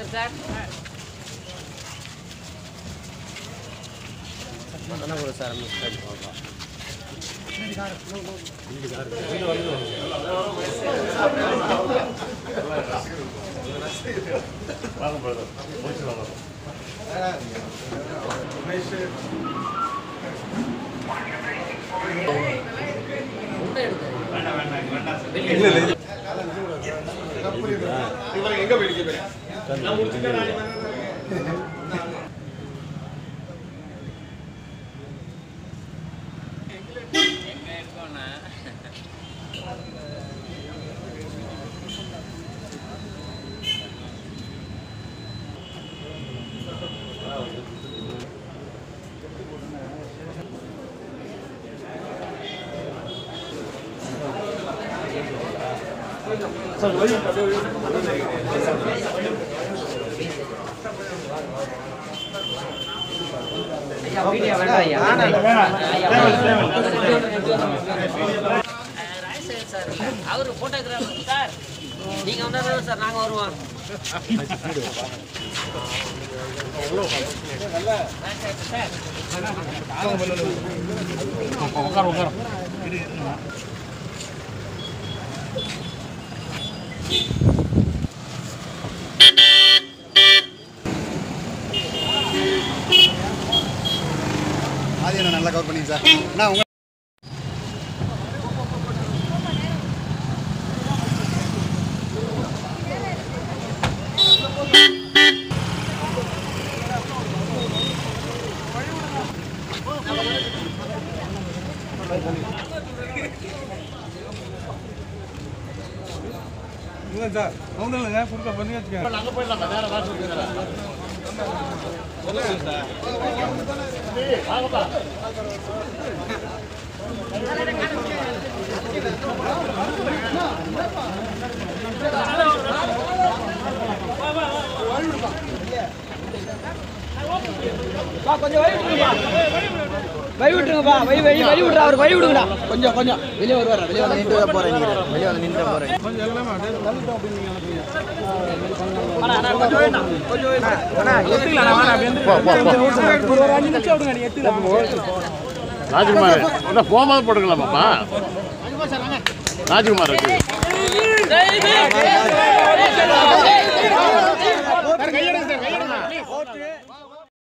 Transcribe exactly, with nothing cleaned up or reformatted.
sir Madana Guru sir mister Baba இந்த car இந்த car இந்த வந்து வாங்க பிரதர் போய் வாங்க ரமேஷ் முட்டை எடுங்க வேண்டாம் வேண்டாம் வேண்டாம் இல்ல இல்ல இவங்க எங்க போயிடுங்க நான் முடிச்சிட்டேன் எங்க இருக்கோம்னா சார் வழி ஐயா வீடியோ வேண்டாம் ஐயா ராஜசேகர் சார் அவர் போட்டோகிராஃபர் சார் நீங்க வந்தா சார் நாங்க வருவோம் உட்கார உட்கார ஆதி என்ன நல்லா கவர் பண்ணீங்க சார் நான் உங்க இல்ல சார் அவங்க இல்லைங்க புதுசா பண்ணி வச்சுக்கோங்க நாங்க போயிடலாம் வேற வாட்ச் இருக்குறேன் சொல்லுங்க சார் வாங்கப்பா வா கொஞ்சம் வழி விடுங்கப்பா வழி விட்டுருங்கப்பா வழி வழி வழி விடுறா அவர் வழி விடுங்கடா கொஞ்சம் கொஞ்சம் வெளியே வருவாரா வெளியே வந்து நின்று போறேன் நீங்க வெளியே வந்து நின்று போறேன் கொஞ்சம் எல்லாமே தள்ளிட்டோம் அப்படிங்க அண்ணா அண்ணா கொஞ்சம் வேண்டாம் கொஞ்சம் வேண்டாம் அண்ணா எத்துக்கலாம் நான் வந்து ஒரு அஞ்சு நிமிஷம் விடுங்க நீ எத்துலாம் ராஜ்குமார் என்ன போமாத போட்டுக்கலாமாப்பா ராஜ்குமார் இருக்கு கையெடுங்க சார் கையெடுங்க